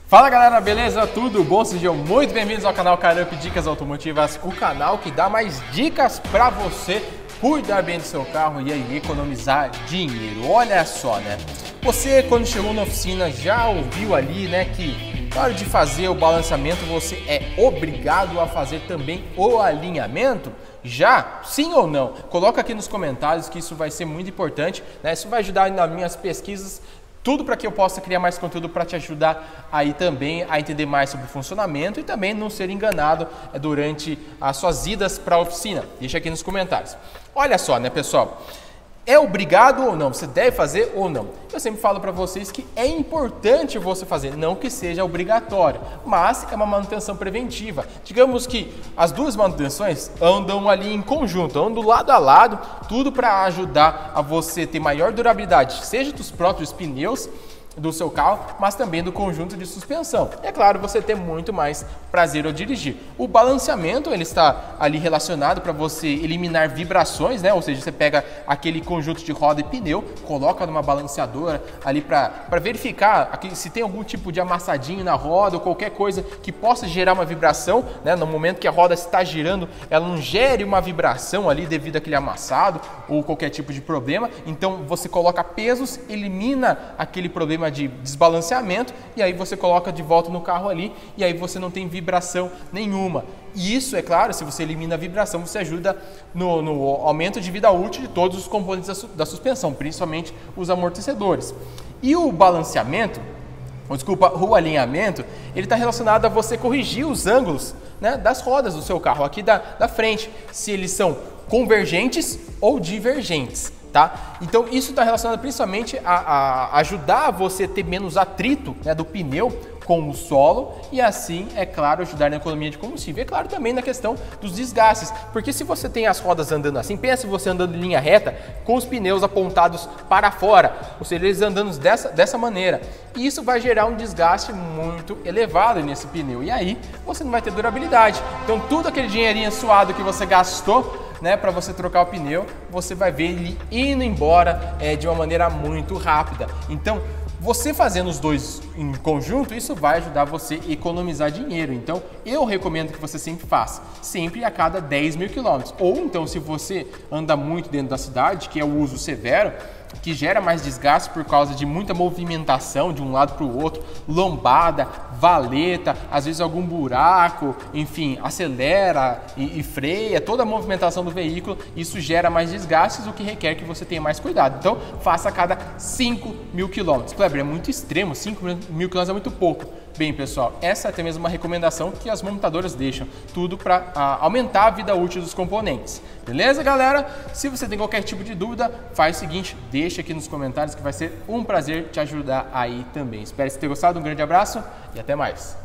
Fala galera, beleza? Tudo bom? Sejam muito bem-vindos ao canal Carup Dicas Automotivas, o canal que dá mais dicas para você cuidar bem do seu carro e aí economizar dinheiro. Olha só, né? Você quando chegou na oficina já ouviu ali, né, que na hora de fazer o balanceamento você é obrigado a fazer também o alinhamento? Já? Sim ou não? Coloca aqui nos comentários que isso vai ser muito importante, né? Isso vai ajudar nas minhas pesquisas. Tudo para que eu possa criar mais conteúdo para te ajudar aí também a entender mais sobre o funcionamento e também não ser enganado durante as suas idas para a oficina. Deixa aqui nos comentários. Olha só, né, pessoal? É obrigado ou não? Você deve fazer ou não? Eu sempre falo para vocês que é importante você fazer, não que seja obrigatório, mas é uma manutenção preventiva. Digamos que as duas manutenções andam ali em conjunto, andam lado a lado, tudo para ajudar a você ter maior durabilidade, seja dos próprios pneus do seu carro, mas também do conjunto de suspensão. E é claro, você ter muito mais prazer ao dirigir. O balanceamento, ele está ali relacionado para você eliminar vibrações, né? Ou seja, você pega aquele conjunto de roda e pneu, coloca numa balanceadora ali para verificar se tem algum tipo de amassadinho na roda ou qualquer coisa que possa gerar uma vibração, né? No momento que a roda está girando, ela não gere uma vibração ali devido àquele amassado ou qualquer tipo de problema. Então você coloca pesos, elimina aquele problema de desbalanceamento e aí você coloca de volta no carro ali e aí você não tem vibração nenhuma. E isso, é claro, se você elimina a vibração, você ajuda no aumento de vida útil de todos os componentes da suspensão, principalmente os amortecedores. E o balanceamento, o alinhamento, ele está relacionado a você corrigir os ângulos, né, das rodas do seu carro, aqui da frente, se eles são convergentes ou divergentes. Tá? Então isso está relacionado principalmente a ajudar você a ter menos atrito, né, do pneu com o solo e assim, é claro, ajudar na economia de combustível. É claro também na questão dos desgastes, porque se você tem as rodas andando assim, pensa você andando em linha reta com os pneus apontados para fora, ou seja, eles andando dessa maneira. E isso vai gerar um desgaste muito elevado nesse pneu e aí você não vai ter durabilidade. Então tudo aquele dinheirinho suado que você gastou, né, para você trocar o pneu, você vai ver ele indo embora de uma maneira muito rápida. Então, você fazendo os dois em conjunto, isso vai ajudar você a economizar dinheiro. Então, eu recomendo que você sempre faça, sempre a cada 10 mil quilômetros. Ou então, se você anda muito dentro da cidade, que é o uso severo, que gera mais desgaste por causa de muita movimentação de um lado para o outro, lombada, valeta, às vezes algum buraco, enfim, acelera e freia, toda a movimentação do veículo, isso gera mais desgastes, o que requer que você tenha mais cuidado. Então, faça a cada 5 mil quilômetros. Kleber, é muito extremo, 5 mil quilômetros é muito pouco. Bem, pessoal, essa é até mesmo uma recomendação que as montadoras deixam, tudo para aumentar a vida útil dos componentes. Beleza, galera? Se você tem qualquer tipo de dúvida, faz o seguinte, deixa aqui nos comentários que vai ser um prazer te ajudar aí também. Espero que você tenha gostado, um grande abraço e até mais.